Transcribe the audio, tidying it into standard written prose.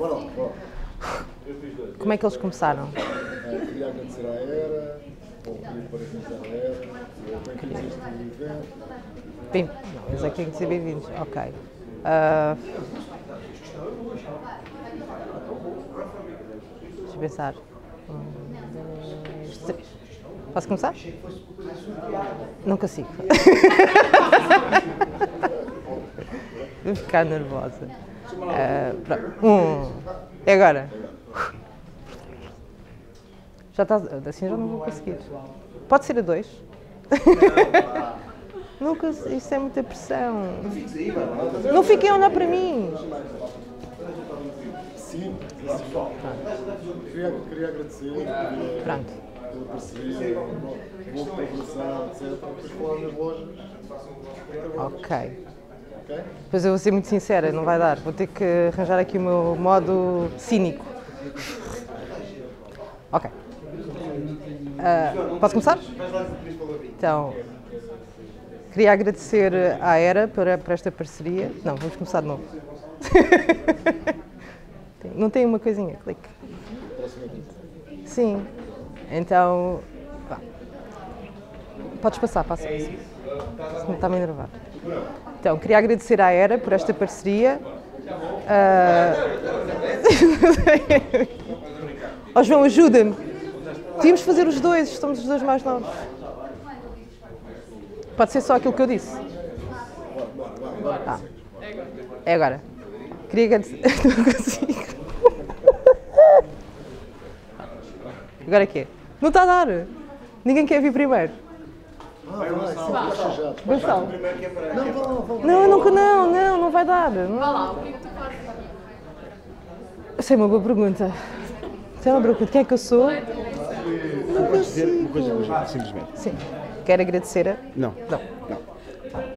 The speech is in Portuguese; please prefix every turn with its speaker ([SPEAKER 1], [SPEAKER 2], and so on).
[SPEAKER 1] Como é que eles começaram?
[SPEAKER 2] Queria agradecer à Era, ou queria parabenizar a Era, ou bem que existe o evento.
[SPEAKER 1] Bem, não, eles é que têm que ser bem-vindos. Ok. Deixa eu pensar. Três. Posso começar? Não consigo. Vou ficar nervosa. É agora. Já estás. Assim já não vou conseguir. Pode ser a 2. Nunca, isso é muita pressão. Não fiquem a olhar para mim.
[SPEAKER 2] Sim, queria agradecer
[SPEAKER 1] Pronto.
[SPEAKER 2] pela parceria, boa colaboração, etc. Depois falar nas lojas.
[SPEAKER 1] Ok.
[SPEAKER 2] Ok?
[SPEAKER 1] Pois eu vou ser muito sincera, não vai dar. Vou ter que arranjar aqui o meu modo cínico. Ok. Posso começar? Então, queria agradecer à Era por esta parceria. Não, vamos começar de novo. Não tem uma coisinha, clique. Sim. Então, vá. Podes passar, passa. Está-me a enervar. Então, queria agradecer à Era por esta parceria. Oh, João, ajuda-me. Tínhamos de fazer os dois, estamos os dois mais novos. Pode ser só aquilo que eu disse. É agora. Queria agradecer. Não consigo. Agora é que é? Não está a dar. Ninguém quer vir primeiro. Gonçalo. Não vai dar. Isso é uma boa pergunta. Isso é uma pergunta. Quem é que eu sou?
[SPEAKER 3] Podes dizer uma coisa, simplesmente.
[SPEAKER 1] Sim. Quero agradecer a...
[SPEAKER 3] Não.
[SPEAKER 1] Não.